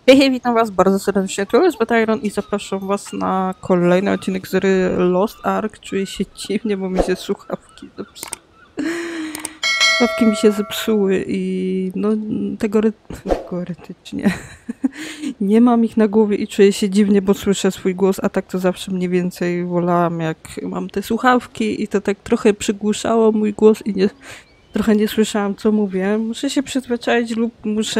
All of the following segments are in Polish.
Hej, witam was bardzo serdecznie, tu jest Tyron i zapraszam was na kolejny odcinek z gry Lost Ark. Czuję się dziwnie, bo mi się słuchawki mi się zepsuły i no teoretycznie nie mam ich na głowie i czuję się dziwnie, bo słyszę swój głos, a tak to zawsze mniej więcej wolałam, jak mam te słuchawki i to tak trochę przygłuszało mój głos i trochę nie słyszałam, co mówię. Muszę się przyzwyczaić lub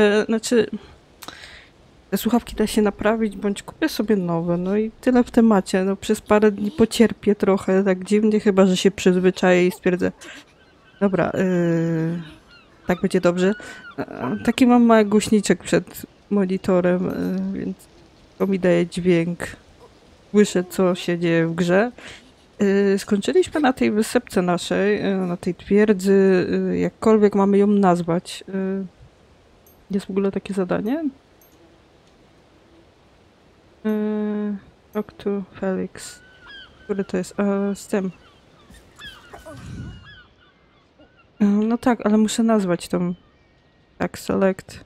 te słuchawki da się naprawić, bądź kupię sobie nowe, no i tyle w temacie. No przez parę dni pocierpię trochę, tak dziwnie, chyba że się przyzwyczaję i stwierdzę, dobra, tak będzie dobrze. Taki mam mały głośniczek przed monitorem, więc to mi daje dźwięk. Słyszę, co się dzieje w grze. Skończyliśmy na tej wysepce naszej, na tej twierdzy, jakkolwiek mamy ją nazwać. Jest w ogóle takie zadanie? Talk to Felix. Który to jest? Z tym. No tak, ale muszę nazwać tą. Tak, select.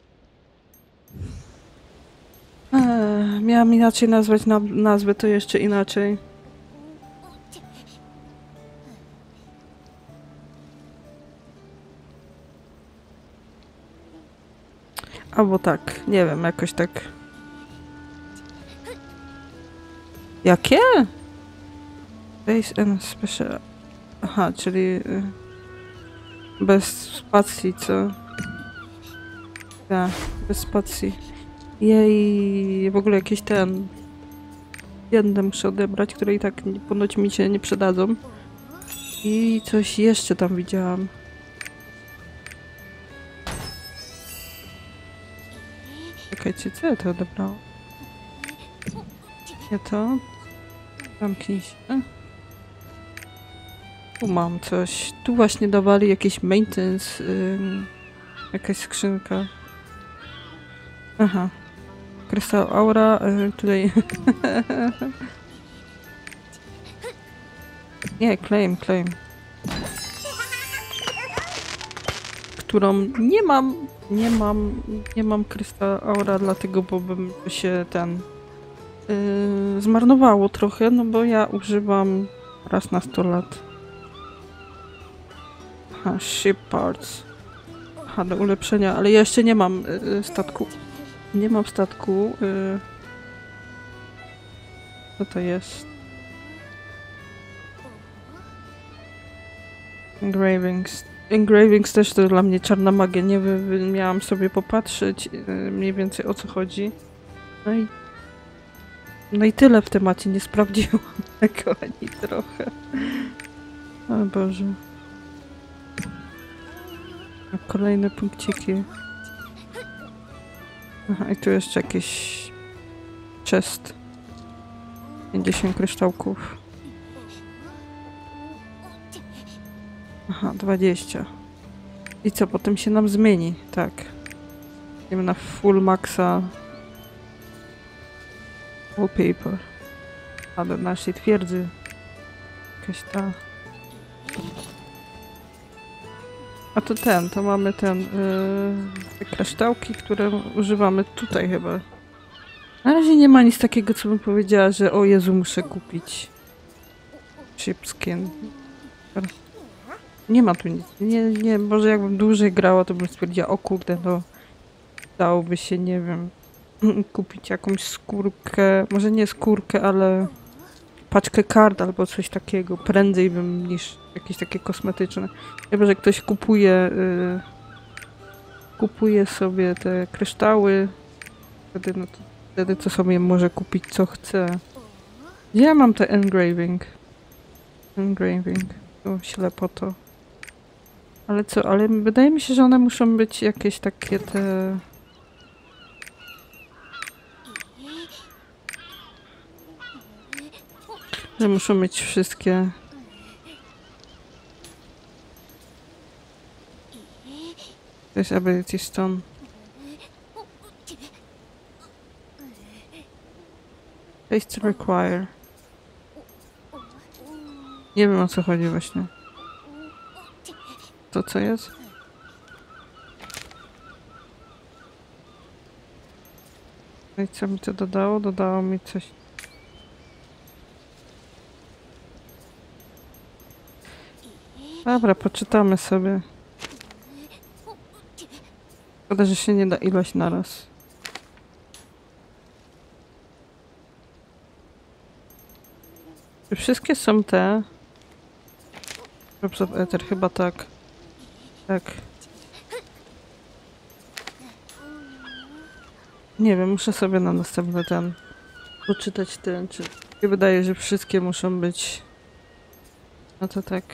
Miałam inaczej nazwać nazwę, to jeszcze inaczej. Albo tak, nie wiem, jakoś tak. Jakie? Base and special. Aha, czyli bez spacji, co? Tak, bez spacji. Jej, w ogóle jakiś ten. Jedną muszę odebrać, które i tak ponoć mi się nie przydadzą. I coś jeszcze tam widziałam. Czekajcie, co ja to odebrało? Nie to? Zamknij się. Tu mam coś. Tu właśnie dawali jakieś maintenance. Jakaś skrzynka. Aha. Krystal Aura. Tutaj. Nie, claim. Którą nie mam Krystal Aura, dlatego bo bym się zmarnowało trochę, no bo ja używam raz na 100 lat. Aha, ship parts. Aha, do ulepszenia, ale ja jeszcze nie mam statku. Nie mam statku. Co to jest? Engravings. Engravings też to dla mnie czarna magia. Nie wiem, miałam sobie popatrzeć mniej więcej o co chodzi. No i tyle w temacie. Nie sprawdziłam tego ani trochę. O Boże. Kolejne punkciki. Aha, i tu jeszcze jakiś chest. 50 kryształków. Aha, 20. I co, potem się nam zmieni? Tak. Idziemy na full maxa. Wallpaper. A do naszej twierdzy. Jakaś ta. A to to mamy te kryształki, które używamy tutaj chyba. Na razie nie ma nic takiego, co bym powiedziała, że o Jezu, muszę kupić. Sheepskin. Nie ma tu nic. Nie, może jakbym dłużej grała, to bym stwierdziła, o kurde, no dałoby się, nie wiem, kupić jakąś skórkę, może nie skórkę, ale paczkę kart albo coś takiego. Prędzej bym niż jakieś takie kosmetyczne. Chyba, że ktoś kupuje sobie te kryształy, wtedy to sobie może kupić co chce. Gdzie ja mam te engraving? Tu ślepo to. Ale co? Ale wydaje mi się, że one muszą być jakieś takie te... Że muszą mieć wszystkie... To jest Ability Stone. Taste require. Nie wiem, o co chodzi właśnie. To co jest? No i co mi to dodało? Dodało mi coś. Dobra, poczytamy sobie. Szkoda, że się nie da ilość naraz. Czy wszystkie są te? Drops of Ether, chyba tak. Tak. Nie wiem, muszę sobie na następny ten poczytać ten, czy... Mi wydaje, że wszystkie muszą być... No to tak...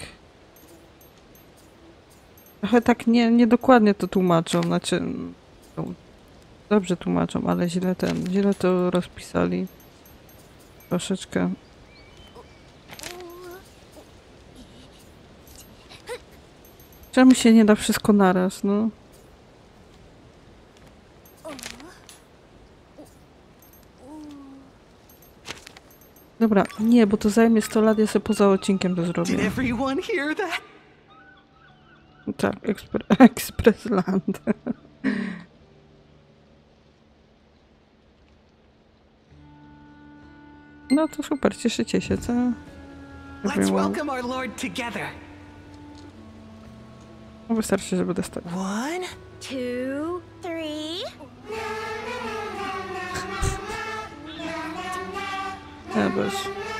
Trochę tak niedokładnie to tłumaczą, znaczy... No, dobrze tłumaczą, ale źle to rozpisali. Troszeczkę. Czemu się nie da wszystko naraz, no? Dobra, nie, bo to zajmie 100 lat, ja sobie poza odcinkiem to Did zrobię. everyone hear that? Tak, Expressland. No to super, cieszycie się, co? Let's welcome our Lord together. No wystarczy, żeby dostać. 1, 2, 3. Ja bez.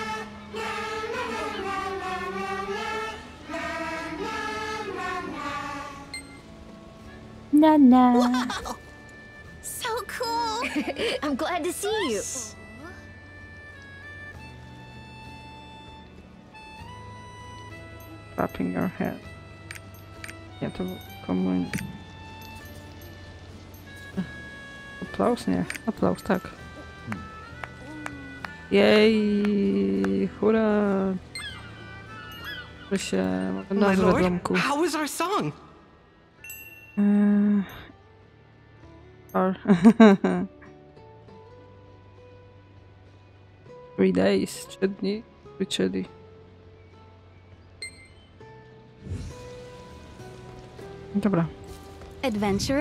Na. So cool. I'm glad to see you. Wrapping your head. Nie, to komu... Aplauz? Nie. Aplauz, tak. Jej! Hurra! Że się... my nazwę lord, domku. how was our song? Or... 3 days. 3 dni. 3 dni. Dobra. Adventurer?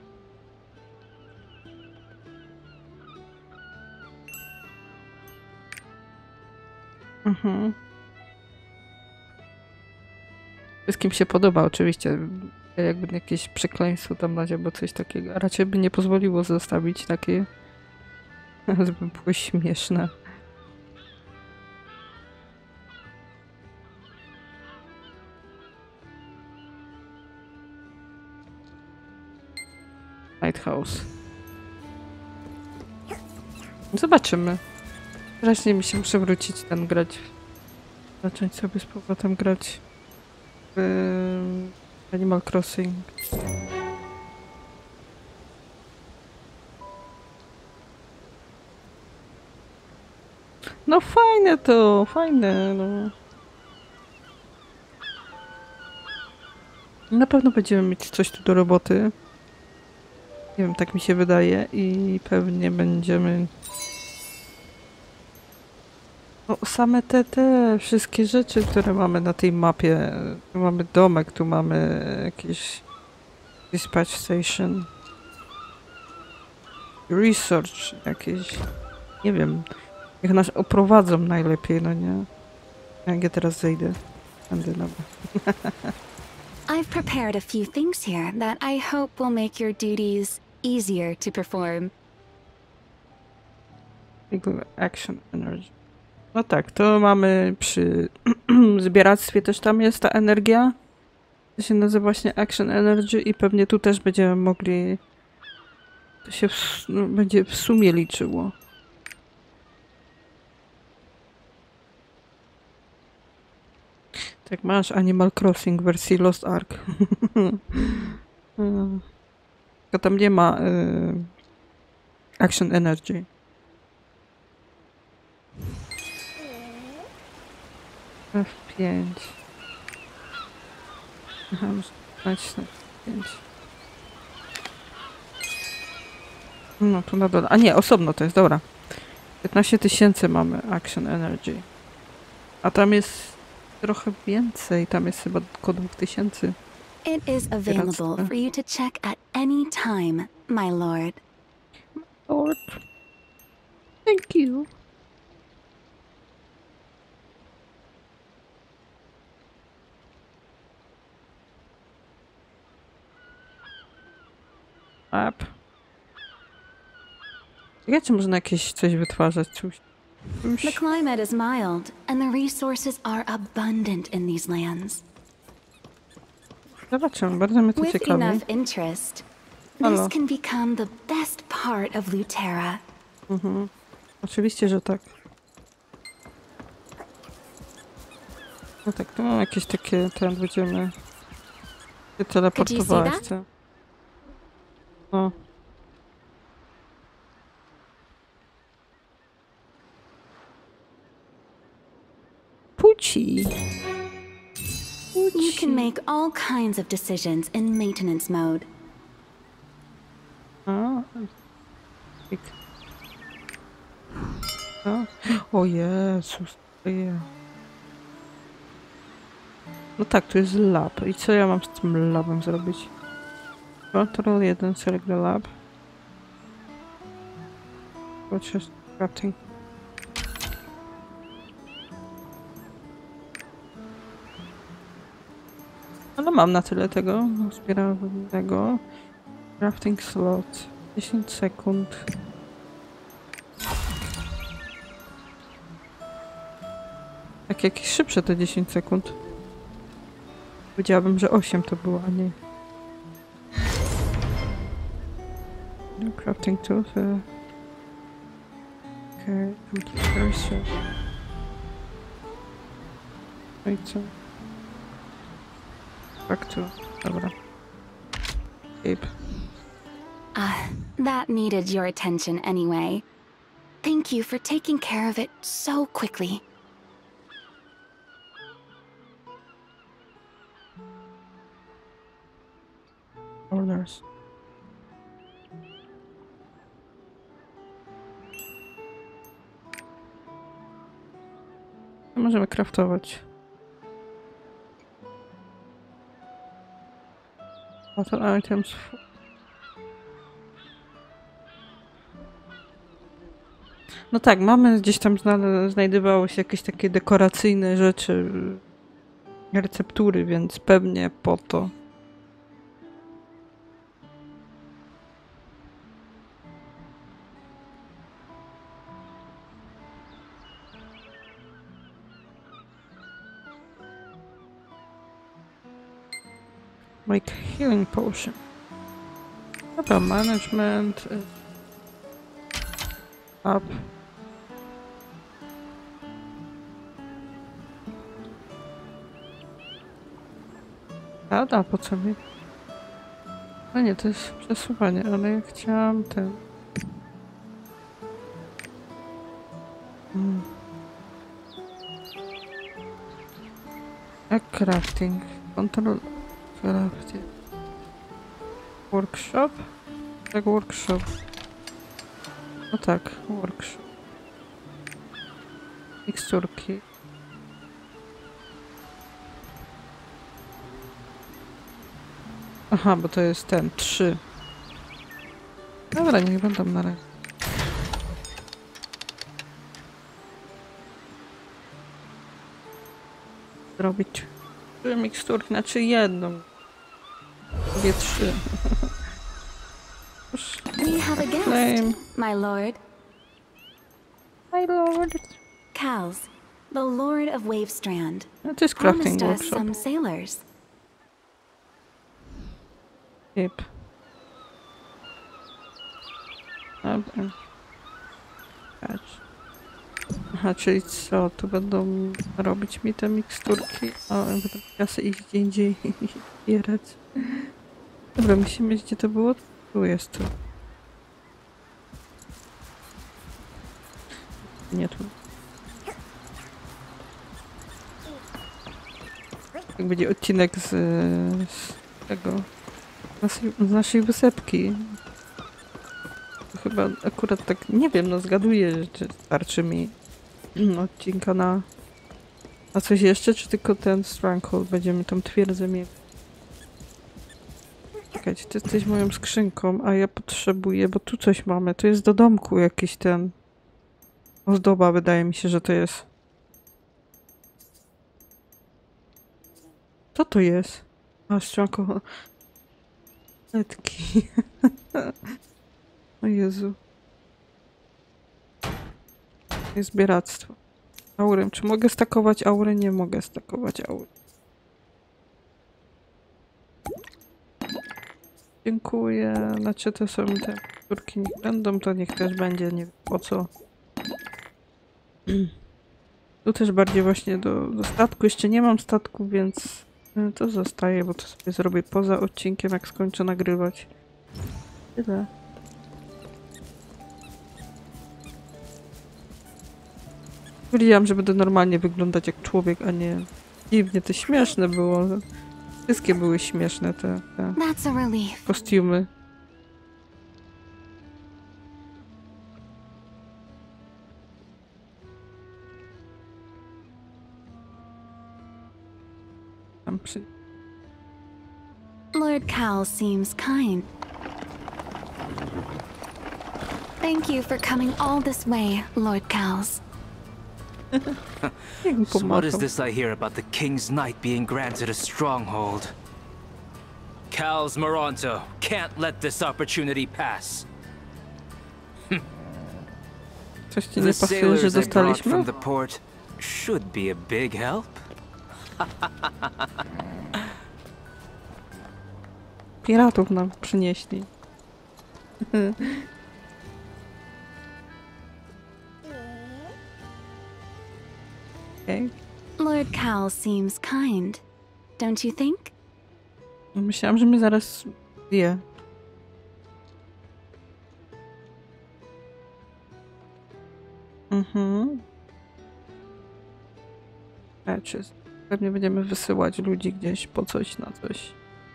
Mhm. Wszystkim się podoba, oczywiście. Jakby jakieś przekleństwo tam dać albo coś takiego. A raczej by nie pozwoliło zostawić takie. Żeby było śmieszne. Lighthouse. Zobaczymy. Raczej mi się przewrócić ten grać. Zacząć sobie z powrotem grać w Animal Crossing. No fajne to, fajne, no. Na pewno będziemy mieć coś tu do roboty. Nie wiem, tak mi się wydaje i pewnie będziemy... No, same te wszystkie rzeczy, które mamy na tej mapie. Tu mamy domek, tu mamy jakieś dispatch station. Research jakieś. Nie wiem, jak nas oprowadzą najlepiej, no nie? Jak ja teraz zejdę. Będę dobra. I've prepared a few things here that I hope will make your duties easier to perform. Action energy. No tak, to mamy przy zbieractwie też tam jest ta energia. To się nazywa właśnie Action Energy i pewnie tu też będziemy mogli... To się będzie w sumie liczyło. Tak, masz Animal Crossing w wersji Lost Ark. Tylko tam nie ma Action Energy. F5. Aha, muszę nacisnąć F5. No, tu na dole. A nie, osobno to jest, dobra. 15 000 mamy Action Energy. A tam jest trochę więcej. Tam jest chyba około 2000. It is available for you to check at any time, my lord. Lord. Thank you. Map. Wiecie, można jakieś coś wytwarzać, coś. The climate is mild, and the resources are abundant in these lands. Zobaczymy, bardzo mnie to With ciekawi. enough interest, Halo. this can become the best part of Lutera. Oczywiście, że tak. No tak, tu mam jakieś takie, ten będziemy się teleportować. that? Co? No. Puci. You can make all kinds of decisions in maintenance mode. A, pik. A. O Jezus. No tak, tu jest lab. I co ja mam z tym labem zrobić? Control 1, select the lab. Podczas crafting. Ale mam na tyle tego zbieranego. Crafting slot. 10 sekund. Tak jakieś szybsze te 10 sekund. Powiedziałabym, że 8 to było, a nie. No, crafting tools. Okay, computer research. No i co? Back to. Dobra. Keep. That needed your attention anyway. Thank you for taking care of it so quickly. Orders. Możemy craftować. Battle items. No tak, mamy gdzieś tam znajdowały się jakieś takie dekoracyjne rzeczy, receptury, więc pewnie po to. Make healing potion. Dobra, management. Up. A po co mi? No nie, to jest przesuwanie, ale ja chciałam ten... Jak crafting? Control... Crafting. Workshop? Tak, workshop. No tak, workshop. Miksturki. Aha, bo to jest ten, 3. Dobra, niech będą na razie. Zrobić 3 miksturki, znaczy jedną. Dwie, 3. We have a guest, Flame. my lord. My lord. Kals, the lord of Wavestrand, No to jest crafting promised us workshop. some sailors. Yep. Dobra. Patrz. Aha, czyli co? Tu będą robić mi te miksturki? O, będę kasy iść gdzie indziej zbierać. Dobra, musimy gdzie to było? Tu jest to. Nie tu. Jak będzie odcinek z tego. Z naszej wysepki. To chyba akurat tak, nie wiem, no zgaduję, czy starczy mi odcinka na coś jeszcze, czy tylko ten Stronghold, będziemy tą twierdzę mieli. Czekajcie, ty jesteś moją skrzynką, a ja potrzebuję, bo tu coś mamy, to jest do domku jakiś ten ozdoba, wydaje mi się, że to jest. Co to jest? A, szczęko. Letki. O Jezu. Jest zbieractwo. Aurem. Czy mogę stakować aurę? Nie mogę stakować aury. Dziękuję. Znaczy to są te turki niech będą, to niech też będzie, nie wiem po co. Tu też bardziej właśnie do statku. Jeszcze nie mam statku, więc to zostaje, bo to sobie zrobię poza odcinkiem, jak skończę nagrywać. Tyle. Wiedziałam, że będę normalnie wyglądać jak człowiek, a nie dziwnie. To śmieszne było. Wszystkie były śmieszne te That's a relief. kostiumy. Tam przy... Lord Cal seems kind. Thank you for coming all this way, Lord Cals. Jak mi So what is pomagał. this I hear about the King's Knight being granted a stronghold? Cal's Moronto can't let this opportunity pass. Coś ci nie The pasuje, że sailors I brought dostaliśmy? from the port should be a big help. Piratów nam przynieśli. Okej. Lord Cal seems kind, don't you think? Myślałam, że mnie zaraz je. Patches. Pewnie będziemy wysyłać ludzi gdzieś po coś na coś.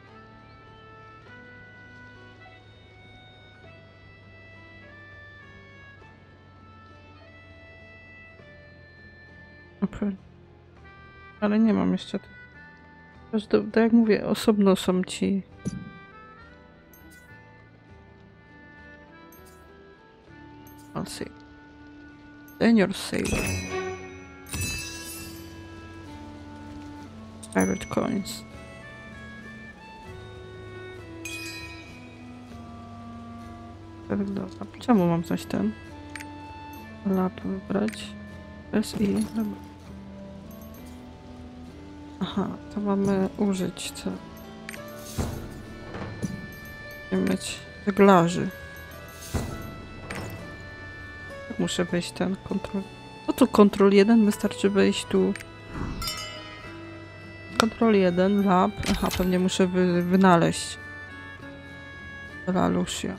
Ale nie mam jeszcze tego. Tak jak mówię, osobno są ci. I'll see. Senior sailor. Pirate coins. Tak wygląda. Czemu mam coś ten? Lat wybrać. SI. Dobra. Aha, to mamy użyć co? Będziemy mieć żeglarzy. Muszę wejść ten kontrol. No to kontrol 1, wystarczy wejść tu. Kontrol 1, lab. Aha, pewnie muszę wynaleźć. La Lucia.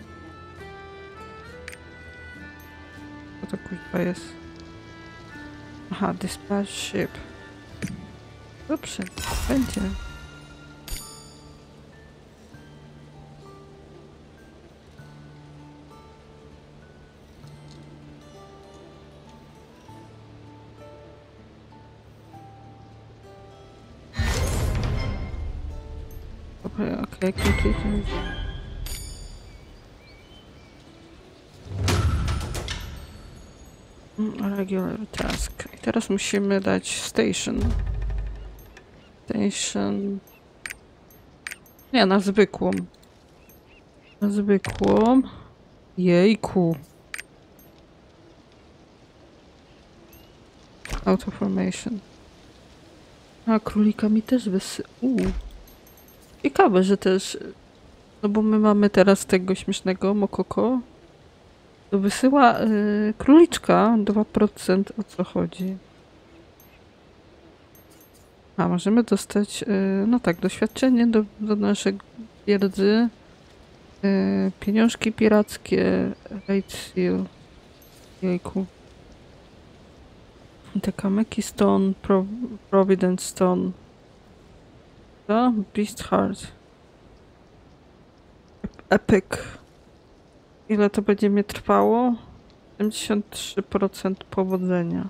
Co to kuźwa jest? Aha, dispatch ship. Dobrze, będzie. Dobra, okej, regular task. I teraz musimy dać station. Station. Nie, na zwykłą. Na zwykłą. Jejku. Auto formation. A królika mi też Ciekawe, że też. No bo my mamy teraz tego śmiesznego Mokoko. To wysyła króliczka 2%. O co chodzi? A możemy dostać, no tak, doświadczenie do naszej twierdzy, pieniążki pirackie, Raid Seal, jejku. Te kamyki Stone, Providence Stone, co? Beast Heart, Epic. Ile to będzie mnie trwało? 73% powodzenia.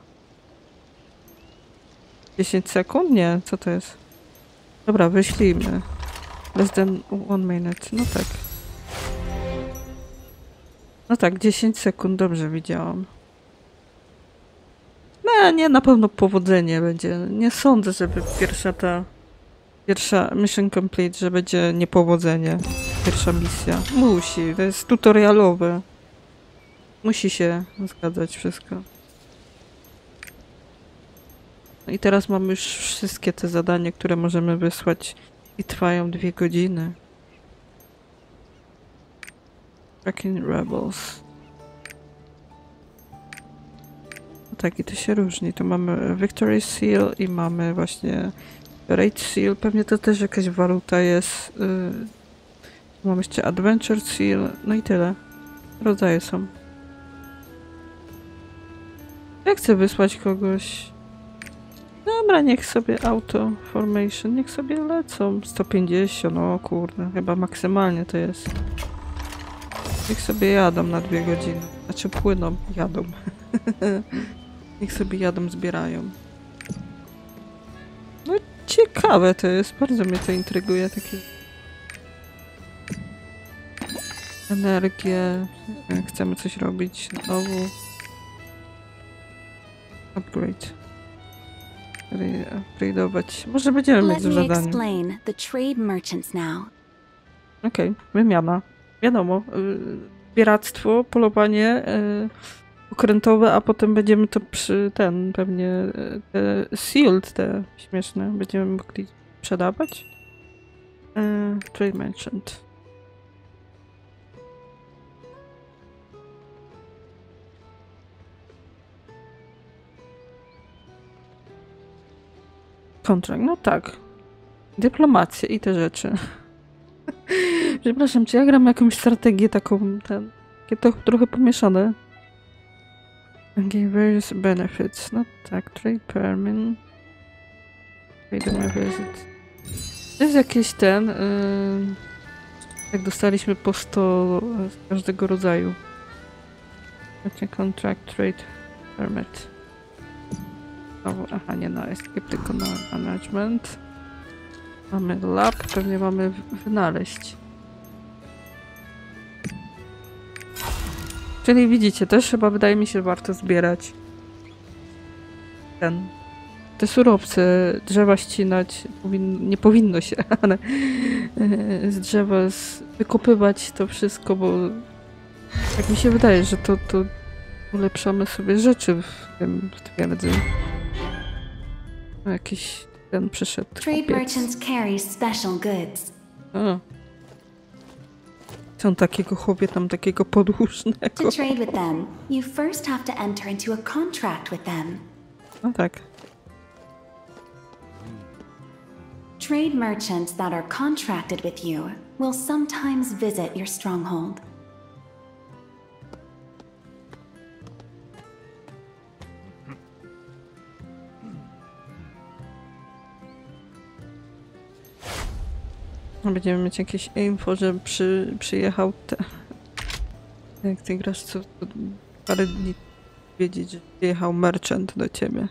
10 sekund? Nie, co to jest? Dobra, wyślijmy. Less than 1 minute. No tak. No tak, 10 sekund, dobrze widziałam. Nie, na pewno powodzenie będzie. Nie sądzę, żeby pierwsza mission complete, że będzie niepowodzenie. Pierwsza misja. Musi, to jest tutorialowe. Musi się zgadzać wszystko. No i teraz mamy już wszystkie te zadania, które możemy wysłać i trwają 2 godziny. Tracking Rebels. No tak, i to się różni. Tu mamy Victory Seal i mamy właśnie Raid Seal. Pewnie to też jakaś waluta jest. Mamy jeszcze Adventure Seal. No i tyle. Rodzaje są. Ja chcę wysłać kogoś. Dobra, niech sobie auto formation, niech sobie lecą. 150, o kurde, chyba maksymalnie to jest. Niech sobie jadą na 2 godziny. Znaczy płyną, jadą. Niech sobie jadą, zbierają. No ciekawe to jest, bardzo mnie to intryguje, takie... Energię, chcemy coś robić znowu. Upgrade. Upgrade'ować. Może będziemy mieć Let w me zadaniu. explain the trade merchants now. Okej, wymiana. Wiadomo, zbieractwo, polowanie okrętowe, a potem będziemy to pewnie te sealed, te śmieszne, będziemy mogli sprzedawać. Trade merchant. Kontrakt, no tak. Dyplomację i te rzeczy. Przepraszam, czy ja gram jakąś strategię taką, takie to trochę pomieszane. Okay, various benefits. No tak, trade permit. Trade visit. To jest jakiś jak dostaliśmy po 100 z każdego rodzaju. Contract, trade permit. Aha, nie na escape, tylko na management. Mamy lab, pewnie mamy wynaleźć. Czyli widzicie, też chyba wydaje mi się warto zbierać te surowce, drzewa ścinać, nie powinno się, ale z drzewa wykopywać to wszystko, bo tak mi się wydaje, że to ulepszamy sobie rzeczy w twierdzy. Jakiś ten przyszedł. Trade merchants carry special goods. Są takiego chłopie tam takiego podłużnego. To trade with them, you first have to enter into a contract with them. No tak. Trade merchants that are contracted with you will sometimes visit your stronghold. Będziemy mieć jakieś info, że przyjechał jak ty grasz co parę dni wiedzieć, że przyjechał merchant do ciebie.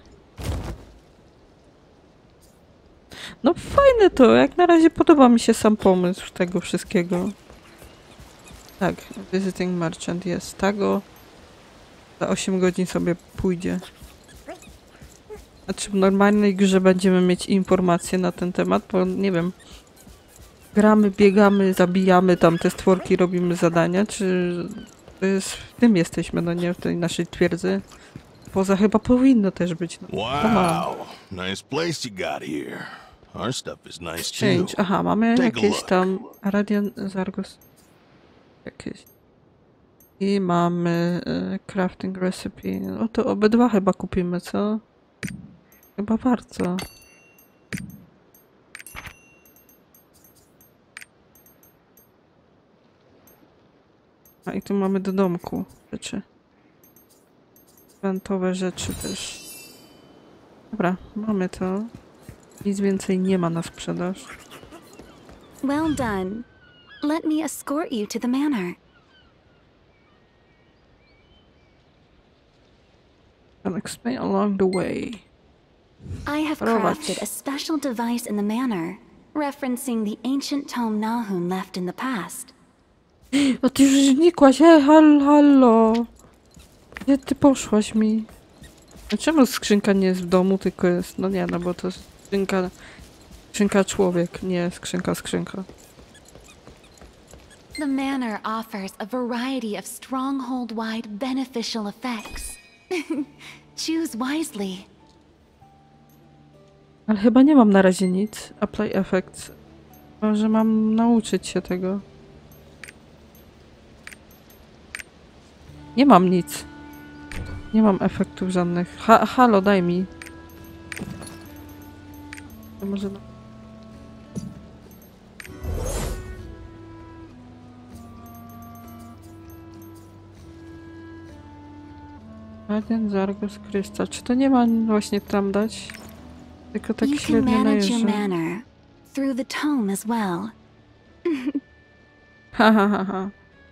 No fajne to, jak na razie podoba mi się sam pomysł tego wszystkiego. Tak, visiting merchant jest. Tego za 8 godzin sobie pójdzie. Znaczy w normalnej grze będziemy mieć informacje na ten temat, bo nie wiem. Gramy, biegamy, zabijamy tam te stworki, robimy zadania, czy to jest, w tym jesteśmy, no nie w tej naszej twierdzy. Poza chyba powinno też być. No, wow, nice place you got here. Our stuff is nice Exchange. too. Aha, mamy Take a jakieś look. tam Radian Zargos. Jakieś. I mamy crafting recipe. No to obydwa chyba kupimy, co? Chyba warto. A i tu mamy do domku rzeczy. Eventowe rzeczy też. Dobra, mamy to. Nic więcej nie ma na sprzedaż. Well done. Let me escort you to the manor. I'll explain along the way. I have crafted a special device in the manor, referencing the ancient tome Nahum left in the past. O, ty już znikłaś, hallo. Gdzie ty poszłaś mi? Czemu skrzynka nie jest w domu, tylko jest... No nie, no bo to jest skrzynka... Skrzynka człowiek, nie skrzynka. The manor offers a variety of stronghold-wide beneficial effects. Choose wisely. Ale chyba nie mam na razie nic. Apply effects. Może mam nauczyć się tego. Nie mam nic. Nie mam efektów żadnych. Halo, daj mi. To może... Guardian Zargus Krystal. Czy to nie ma właśnie tam dać? Tylko tak You can średnio manage your najeżdża. manor through the tome as well. Ha, ha, ha, ha.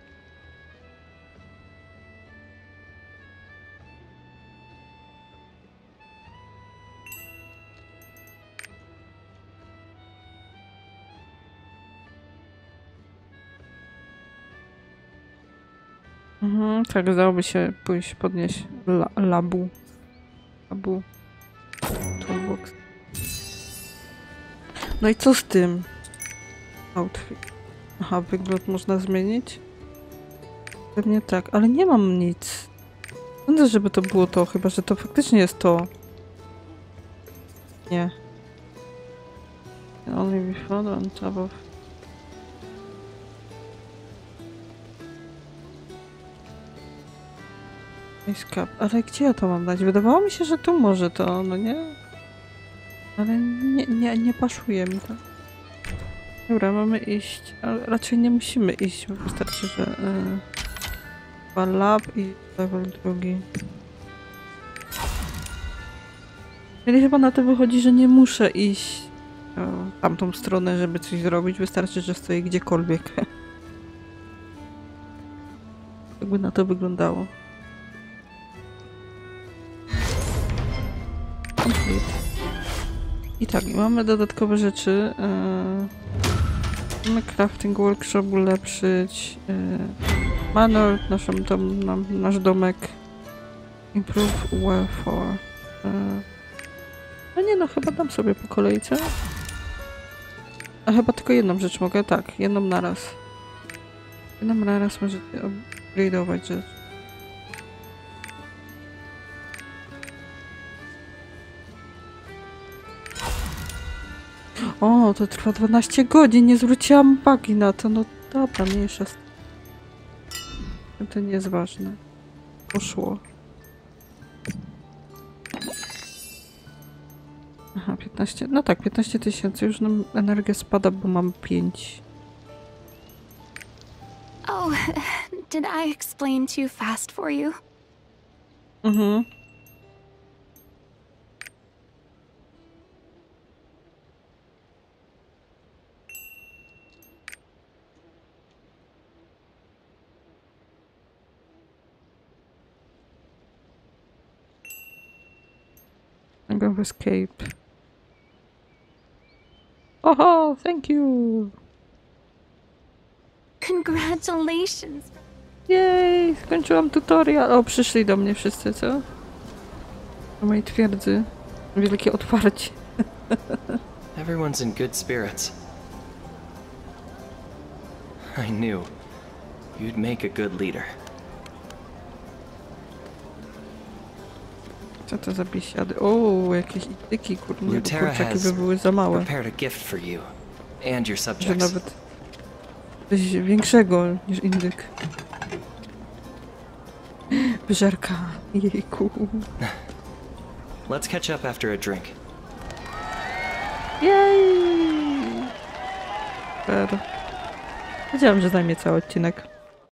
Tak, dałoby się pójść podnieść labu. Toolbox. No i co z tym? Outfit. Aha, wygląd można zmienić? Pewnie tak, ale nie mam nic. Sądzę, żeby to było to, chyba że to faktycznie jest to. Nie. Only be found on top of... Escape. Ale gdzie ja to mam dać? Wydawało mi się, że tu może to, no nie? Ale nie paszuje mi to. Dobra, mamy iść, ale raczej nie musimy iść, bo wystarczy, że... Chyba lab i level drugi. Czyli chyba na to wychodzi, że nie muszę iść w tamtą stronę, żeby coś zrobić. Wystarczy, że stoję gdziekolwiek. Jakby na to wyglądało. I tak, mamy dodatkowe rzeczy. Mamy crafting workshop ulepszyć. Manor, nasz domek. Improve welfare. No nie no, chyba dam sobie po kolei, co? A chyba tylko jedną rzecz mogę? Tak, jedną naraz. Jedną naraz możecie upgrade'ować rzecz. O, to trwa 12 godzin, nie zwróciłam uwagi na to. No dobra, mniejsza. To nie jest ważne. Poszło. Aha, 15. No tak, 15 000. Już nam energia spada, bo mam 5. Oh, did I explain too fast for you? Mhm. I'm going to escape. Oho, thank you! Congratulations! Jej, skończyłam tutorial. O, przyszli do mnie wszyscy, co? Do mojej twierdzy. Wielkie otwarcie. Everyone's in good spirits. I knew you'd make a good leader. Co to za biesiady? O, jakieś indyki, kurde, Lutera kurczaki has by były za małe. prepared a gift for you and your Że subjects. nawet coś większego niż indyk. Wyżerka. Jejku. Let's catch up after a drink. Jej! Super. Wiedziałam, że zajmie cały odcinek.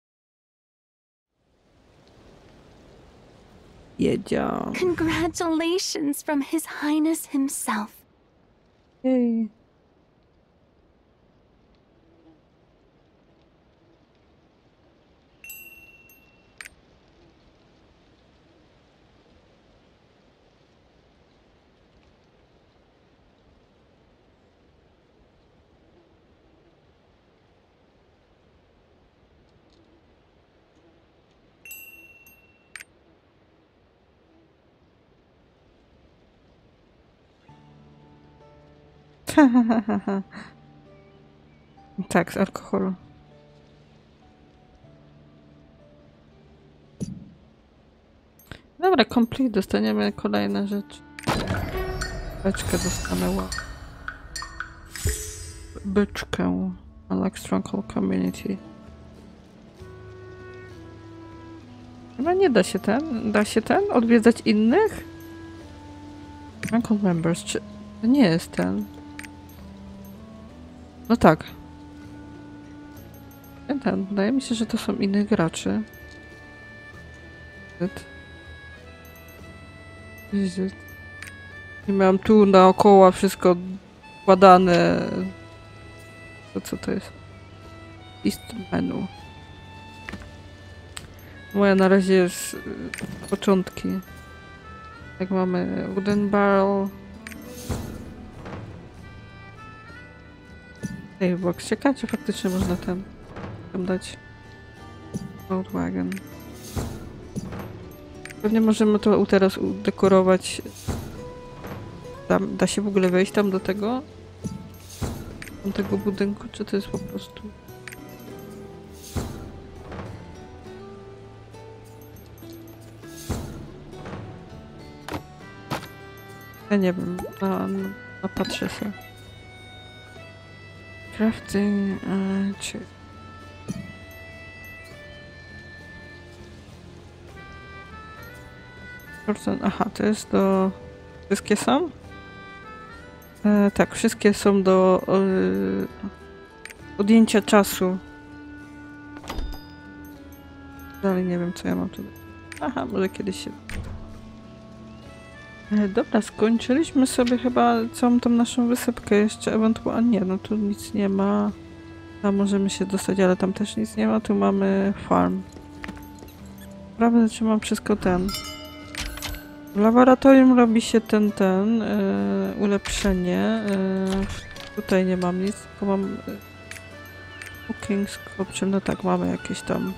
Wiedziałam. Congratulations from His Highness himself. Jej. Tak, z alkoholu. Dobra, complete. Dostaniemy kolejne rzeczy. Beczkę dostanęła. Byczkę. Unlock Stronghold Community. Chyba nie da się ten. Da się ten? Odwiedzać innych? Stronghold Members. Czy to nie jest ten? No tak. Ten. Wydaje mi się, że to są innych graczy. Visit. I miałam tu naokoło wszystko składane. To co to jest? List menu. Moja na razie jest początki. Jak mamy wooden barrel. Save box. Ciekawe, czy faktycznie można tam dać. Old wagon. Pewnie możemy to teraz udekorować. Da się w ogóle wejść tam do tego? Do tego budynku, czy to jest po prostu... Ja nie wiem, patrzę się. Crafting, czy... Aha, to jest do... Wszystkie są? Tak, wszystkie są do odjęcia czasu. Dalej nie wiem, co ja mam tu. Aha, może kiedyś się... Dobra, skończyliśmy sobie chyba całą tą naszą wysypkę jeszcze ewentualnie. Nie, no tu nic nie ma. Tam możemy się dostać, ale tam też nic nie ma. Tu mamy farm. Prawda, czy mam wszystko ten. W laboratorium robi się ten ulepszenie. Tutaj nie mam nic, tylko mam cooking sculpture. No tak, mamy jakieś tam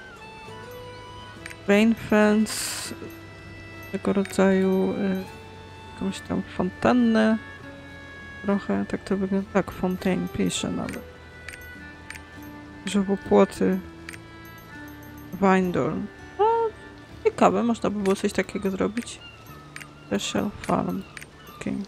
rain fence tego rodzaju, jakąś tam fontannę. Trochę, tak to wygląda. Tak, fontaine pisze nawet. Żywopłoty. Vine door. No, ciekawe, można by było coś takiego zrobić. Special farm. Okay.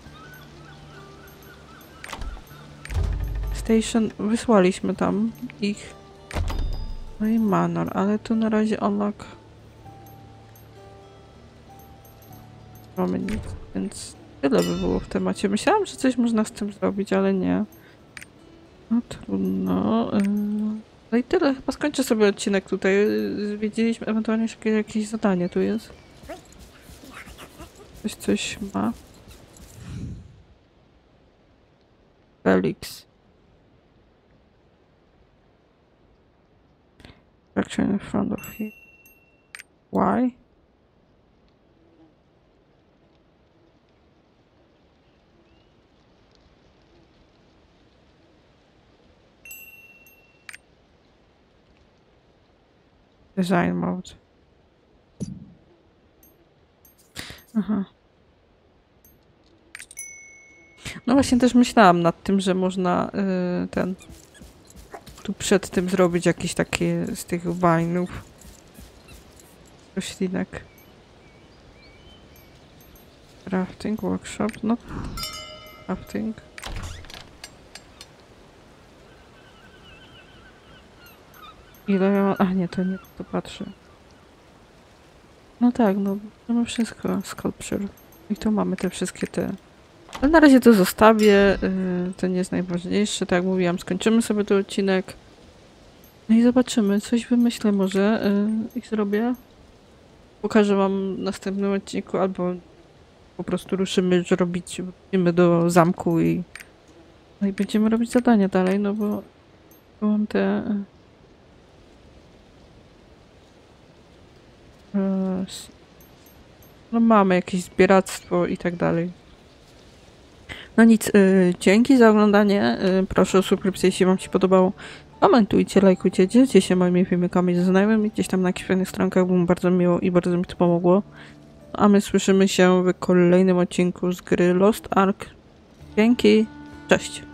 Station, wysłaliśmy tam ich. No i manor, ale tu na razie unlock. Mamy nic, więc tyle by było w temacie. Myślałam, że coś można z tym zrobić, ale nie. No trudno. No i tyle. Chyba skończę sobie odcinek tutaj. Wiedzieliśmy ewentualnie, że jakieś zadanie tu jest. Coś ma. Felix. Structure in front of him. Why? Design mode. Aha. No właśnie też myślałam nad tym, że można tu przed tym zrobić jakieś takie z tych wine'ów. Roślinek. Crafting workshop, no. Crafting. Ile ja mam... A nie, to nie, to patrzę. No tak, no mamy wszystko. Sculpture. I tu mamy te wszystkie te... Ale na razie to zostawię. To nie jest najważniejsze. Tak jak mówiłam, skończymy sobie ten odcinek. No i zobaczymy. Coś wymyślę może i zrobię. Pokażę wam w następnym odcinku, albo po prostu ruszymy robić, wrócimy do zamku i... No i będziemy robić zadania dalej, no bo... Mam te... No mamy jakieś zbieractwo i tak dalej. No nic, dzięki za oglądanie. Proszę o subskrypcję, jeśli wam się podobało. Komentujcie, lajkujcie, dzielcie się moimi filmikami ze znajomymi gdzieś tam na jakichś fajnych stronkach, było mi bardzo miło i bardzo mi to pomogło. A my słyszymy się w kolejnym odcinku z gry Lost Ark. Dzięki! Cześć.